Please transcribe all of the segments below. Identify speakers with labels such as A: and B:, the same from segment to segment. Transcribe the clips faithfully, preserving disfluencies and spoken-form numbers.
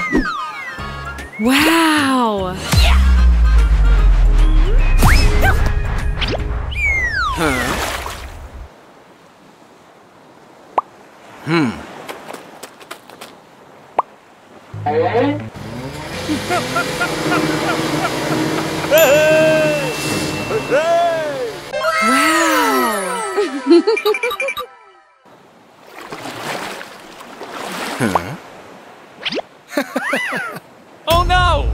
A: Wow!
B: Huh? Hmm.
A: Wow!
B: Huh? Oh no!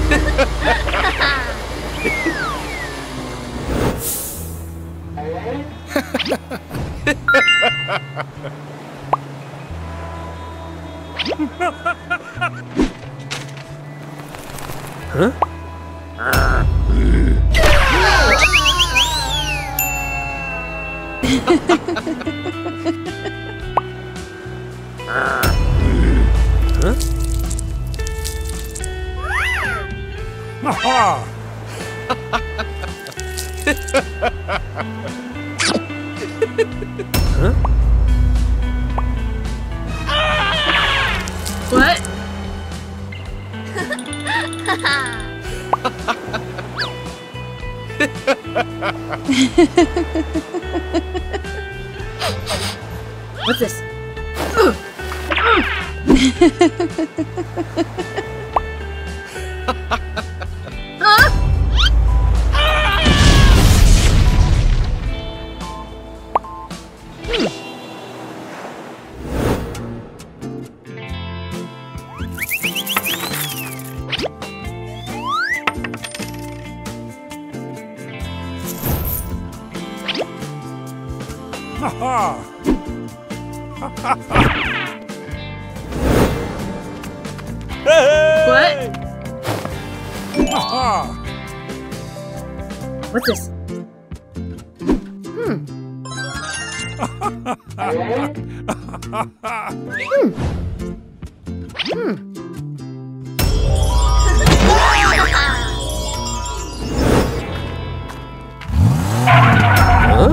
B: Huh? Huh? Aha! Huh?
A: What? What's this?
B: Ha
A: What?
B: ha!
A: What's this? Hmm. Hmm. Hmm.
B: Huh?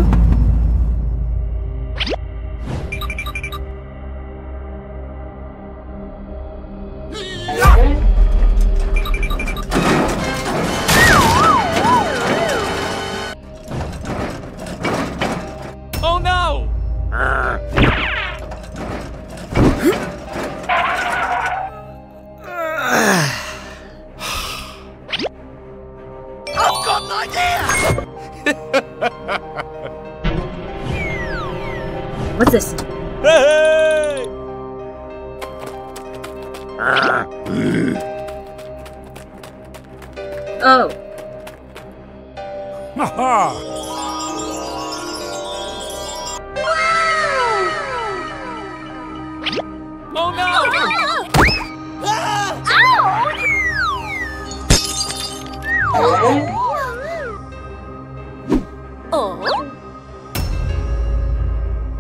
B: Oh no! I've got an idea!
A: What's this?
B: Hey!
A: Oh.
B: Ha Oh no!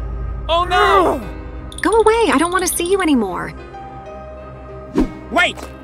B: Oh no!
C: Go away, I don't want to see you anymore.
B: Wait!